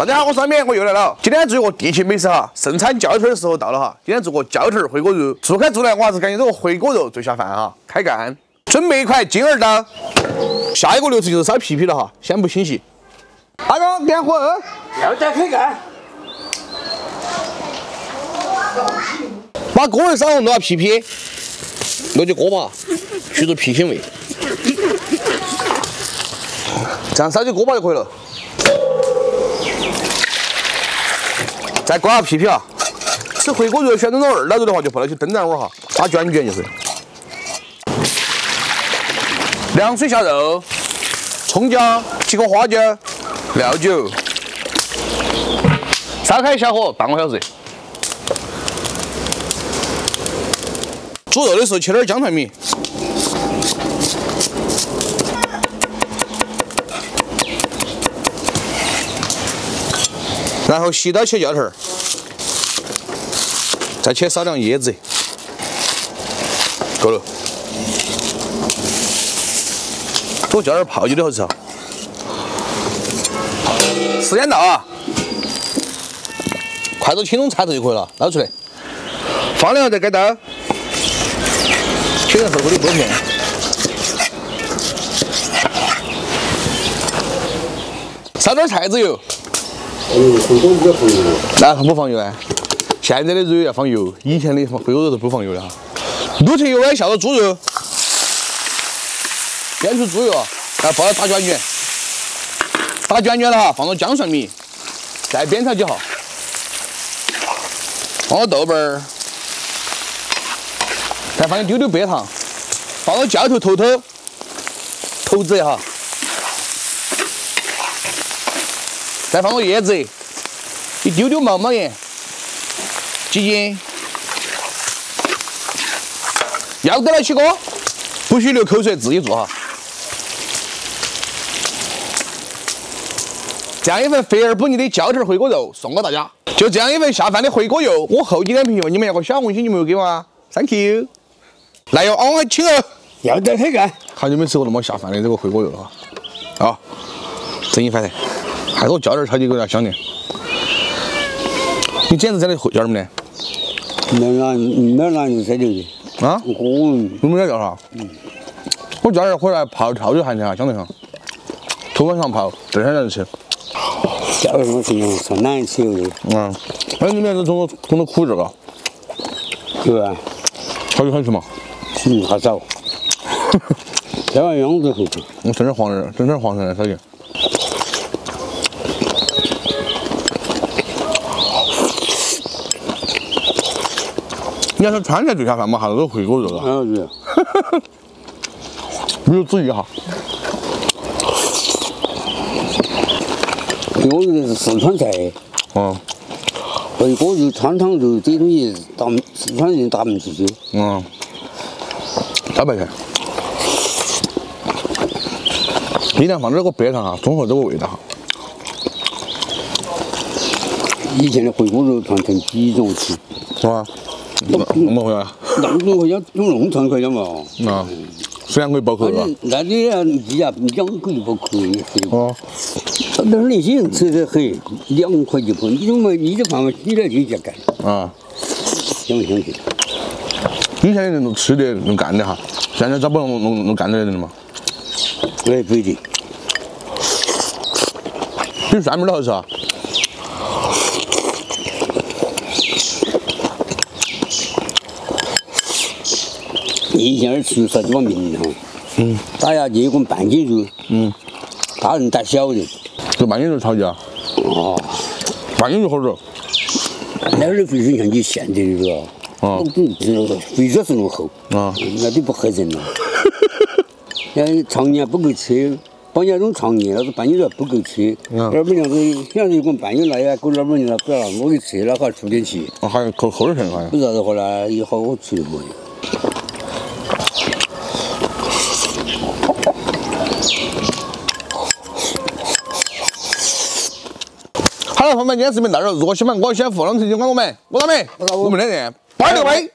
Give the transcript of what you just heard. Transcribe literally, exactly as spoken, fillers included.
大家好，我是阿绵，我又来了。今天做一个地气美食哈，盛产胶腿的时候到了哈。今天做个胶腿回锅肉，做开做来，我还是感觉这个回锅肉最下饭哈。开干，准备一块金耳刀。下一个流程就是烧皮皮了哈，先不清洗。阿哥点火， 要再开干。 把锅肉烧红，都要皮皮，落进锅巴，去除皮腥味。这样烧起锅巴就可以了。 再刮下皮皮啊！吃回锅肉选这种二刀肉的话，就不能去灯盏味哈，打卷卷就是。凉水下肉，葱姜，几个花椒，料酒，烧开小火半个小时。煮肉的时候切点姜蒜米。 然后细刀切胶条，再切少量椰子，够了。这个胶条泡起的好吃啊！时间到啊！筷子轻松插头就可以了，捞出来，放凉后再改刀，切成厚厚的薄片。烧点菜籽油。 嗯，回锅不要放油。 那不放油啊？现在的肉要放油，以前的回锅肉都不放油的哈。卤成油碗下到猪肉，煸出猪油，然后包到打卷卷，打卷卷了哈，放到姜蒜米，再煸炒几下，放到豆瓣儿，再放一丢丢白糖，放到浇头头头头子哈。 再放个椰子，一丢丢毛毛盐，鸡精，要得了起锅，不许流口水，自己做哈。这样一份肥而不腻的胶条回锅肉送给大家，就这样一份下饭的回锅肉，我后几天评论你们要个小红心，你们有给吗 ？Thank you。来哟，哦，请哦。 要得开干。好久没吃过那么下饭的这个回锅肉了哈。啊，整一饭菜。 还是我浇点炒起有点香的。你剪子在那浇什么呢？ 没拿没拿就在这里。 啊？ 我我们要浇啥？嗯。我浇点回来泡炒就寒天啊，相对上。头晚上泡，第二天再吃。 浇什么事情？上难吃的。 嗯。哎，里面是种种的苦汁嘎。 对吧？ 好久好吃嘛？ 嗯，好少。这玩意样子好吃。 我整点黄仁，整点黄仁来烧去。 你要是川菜最下饭嘛，还是回锅肉了。 嗯，对。 没有注意哈。 回锅肉是四川菜。 嗯。 回锅肉、川汤肉这东西，打四川人打不进去。 嗯。招牌菜。一定要放点这个白糖哈，中和这个味道哈。 以前的回锅肉传成几种吃， 是吧？那么回来。 那种可以用农村可以嘛？ 啊，虽然可以包口吧？ 那你啊，你啊，两个就不可以。 哦。 但是那些人吃得很，两块就可以。你怎么你这方法起来就加干？ 啊。 相不相信？ 以前的人都吃的能干的哈，现在找不到能能能干的人了嘛？ 哎，不一定。 比蒜苗的好吃啊。 以前吃啥子碗面哈， 嗯， 打下去一个半斤肉，嗯，大人打小人， 就半斤肉炒价， 哦， 半斤肉好肉， 那会儿肥水像你现在的肉， 啊， 肥肉是那么厚， 啊， 那就不吓人了。那常年不够吃，半年种常年，那是半斤肉不够吃，二百两子，现在一个半斤来呀，够二百两了，不要我给吃了，还出点气， 啊，还扣扣点钱好像， 不然的话呢，以后我吃的不。 好了，朋友们，今天视频到这儿。如果喜欢我，先互动、评论、关注我们，我是阿美，我们两人，拜了个拜。